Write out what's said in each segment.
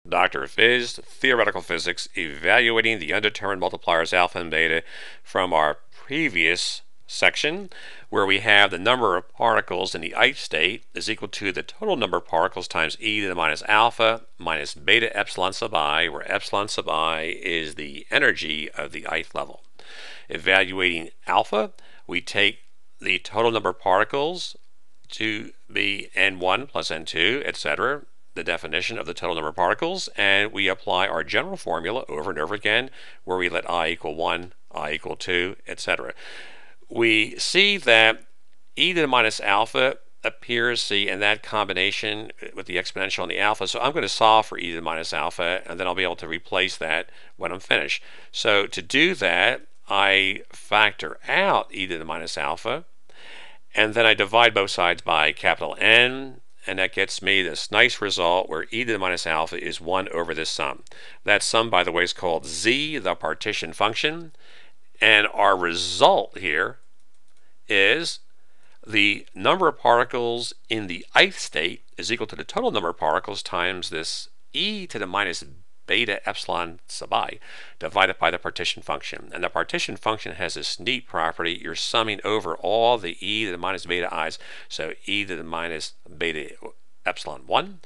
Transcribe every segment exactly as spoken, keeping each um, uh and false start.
Doctor of Phys, Theoretical Physics, evaluating the undetermined multipliers alpha and beta from our previous section, where we have the number of particles in the ith state is equal to the total number of particles times e to the minus alpha minus beta epsilon sub I, where epsilon sub I is the energy of the ith level. Evaluating alpha, we take the total number of particles to be n one plus n two, et cetera, the definition of the total number of particles, and we apply our general formula over and over again, where we let I equal one, I equal two, et cetera. We see that e to the minus alpha appears, see, in that combination with the exponential and the alpha. So I'm going to solve for e to the minus alpha, and then I'll be able to replace that when I'm finished. So to do that, I factor out e to the minus alpha, and then I divide both sides by capital N, and that gets me this nice result where e to the minus alpha is one over this sum. That sum, by the way, is called z, the partition function. And our result here is the number of particles in the ith state is equal to the total number of particles times this e to the minus beta epsilon sub I divided by the partition function. And the partition function has this neat property. You're summing over all the e to the minus beta i's. So e to the minus beta epsilon one,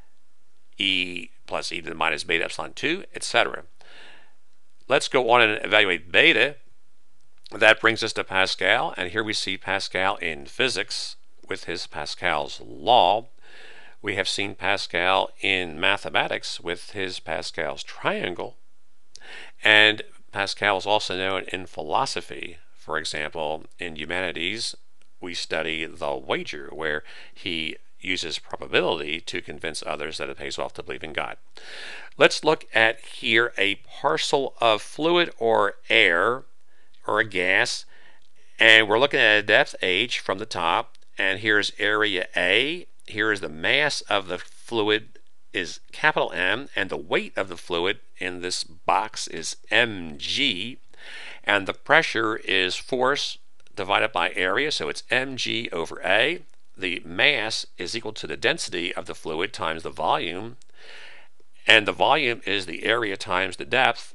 e plus e to the minus beta epsilon two, et cetera. Let's go on and evaluate beta. That brings us to Pascal, and here we see Pascal in physics with his Pascal's law. We have seen Pascal in mathematics with his Pascal's triangle, and Pascal is also known in philosophy. For example, in humanities, we study the wager, where he uses probability to convince others that it pays off to believe in God. Let's look at here a parcel of fluid or air or a gas, and we're looking at a depth h from the top, and here's area A. Here is the mass of the fluid is capital M, and the weight of the fluid in this box is mg, and the pressure is force divided by area, so it's mg over A. The mass is equal to the density of the fluid times the volume, and the volume is the area times the depth,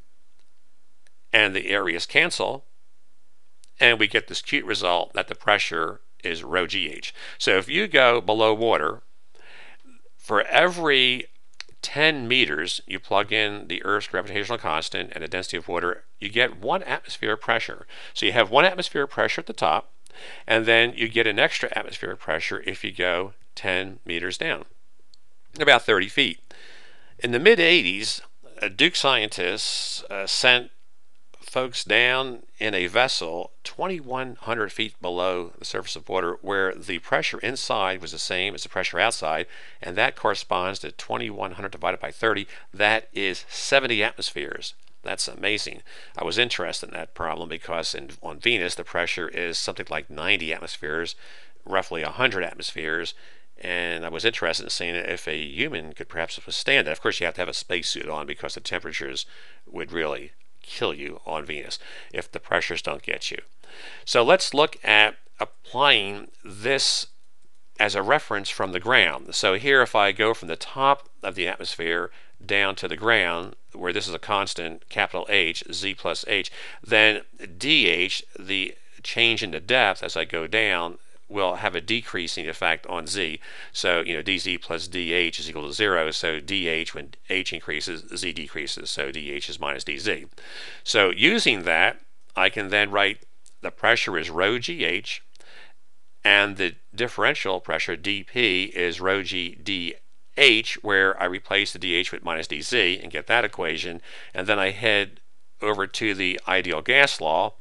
and the areas cancel, and we get this cute result that the pressure is rho gh. So if you go below water, for every ten meters you plug in the Earth's gravitational constant and the density of water, you get one atmosphere of pressure. So you have one atmosphere of pressure at the top, and then you get an extra atmospheric pressure if you go ten meters down, about thirty feet. In the mid eighties, uh, Duke scientists uh, sent folks down in a vessel twenty-one hundred feet below the surface of water, where the pressure inside was the same as the pressure outside, and that corresponds to twenty-one hundred divided by thirty. That is seventy atmospheres. That's amazing. I was interested in that problem because in, on Venus the pressure is something like ninety atmospheres, roughly one hundred atmospheres, and I was interested in seeing if a human could perhaps withstand that. Of course, you have to have a spacesuit on because the temperatures would really kill you on Venus if the pressures don't get you. So let's look at applying this as a reference from the ground. So here, if I go from the top of the atmosphere down to the ground, where this is a constant, capital H, z plus h, then dh, the change in the depth as I go down, will have a decreasing effect on z. So, you know, dz plus dh is equal to zero, so dh, when h increases, z decreases, so dh is minus dz. So using that, I can then write the pressure is rho gh, and the differential pressure dp is rho g dh, where I replace the dh with minus dz and get that equation, and then I head over to the ideal gas law,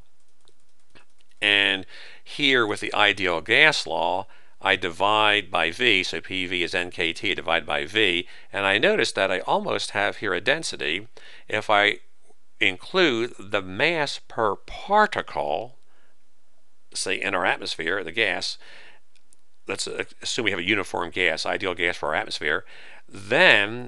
and here with the ideal gas law, I divide by V, so P V is N K T divided by V, and I notice that I almost have here a density. If I include the mass per particle, say in our atmosphere, the gas, let's assume we have a uniform gas, ideal gas for our atmosphere, then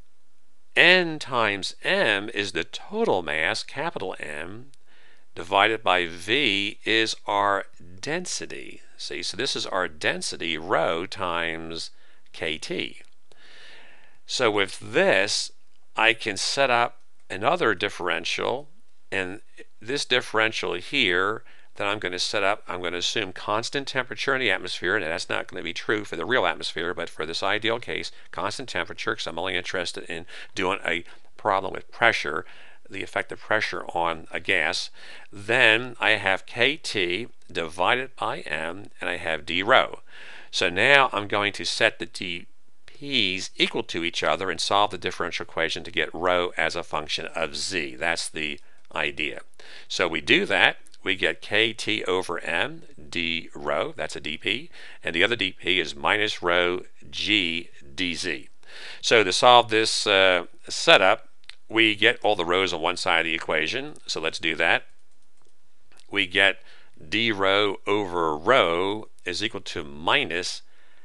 N times M is the total mass, capital M, divided by V is our density. See, so this is our density, rho times kT. So with this, I can set up another differential, and this differential here that I'm going to set up, I'm going to assume constant temperature in the atmosphere, and that's not going to be true for the real atmosphere, but for this ideal case, constant temperature, because I'm only interested in doing a problem with pressure, the effect of pressure on a gas. Then I have kT divided by m, and I have d rho. So now I'm going to set the dP's equal to each other and solve the differential equation to get rho as a function of z. That's the idea. So we do that. We get kT over m d rho, that's a dP, and the other dP is minus rho g dz. So to solve this uh, setup, we get all the rho's on one side of the equation, so let's do that. We get d rho over rho is equal to minus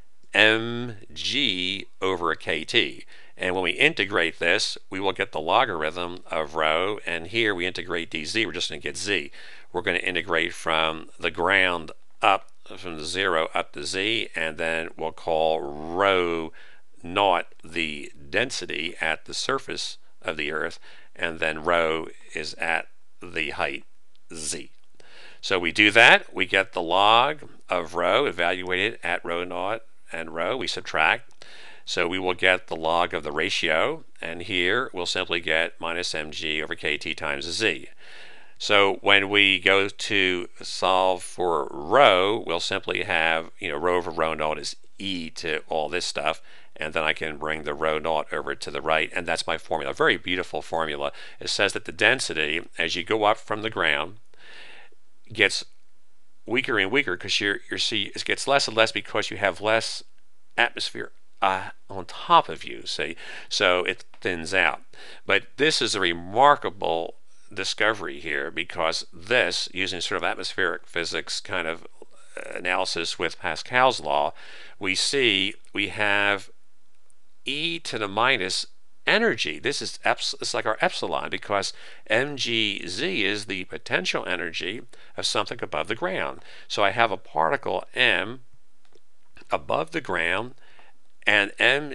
mg over kt. And when we integrate this, we will get the logarithm of rho, and here we integrate dz, we're just going to get z. We're going to integrate from the ground up, from the zero up to z, and then we'll call rho naught the density at the surface of the Earth, and then rho is at the height z. So we do that, we get the log of rho evaluated at rho naught and rho, we subtract. So we will get the log of the ratio, and here we'll simply get minus mg over kt times z. So when we go to solve for rho, we'll simply have, you know, rho over rho naught is e to all this stuff, and then I can bring the rho naught over to the right, and that's my formula. A very beautiful formula. It says that the density, as you go up from the ground, gets weaker and weaker because you're, you're see, it gets less and less because you have less atmosphere uh, on top of you, see? So it thins out. But this is a remarkable discovery here, because this, using sort of atmospheric physics kind of analysis with Pascal's law, we see we have e to the minus energy. This is it's like our epsilon, because mgz is the potential energy of something above the ground. So I have a particle m above the ground, and mgz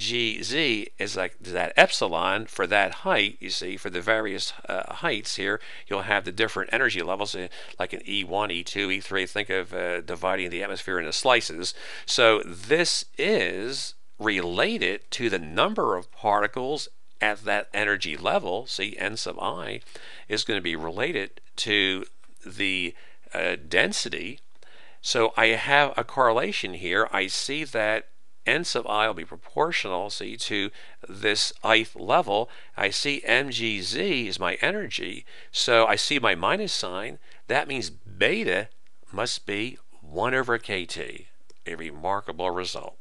is like that epsilon for that height. You see, for the various uh, heights here, you'll have the different energy levels, uh, like an E one, E two, E three. Think of uh, dividing the atmosphere into slices. So this is related to the number of particles at that energy level. See, n sub I is going to be related to the uh, density. So I have a correlation here. I see that n sub I will be proportional, see, to this ith level. I see mgz is my energy, so I see my minus sign. That means beta must be one over kt. A remarkable result.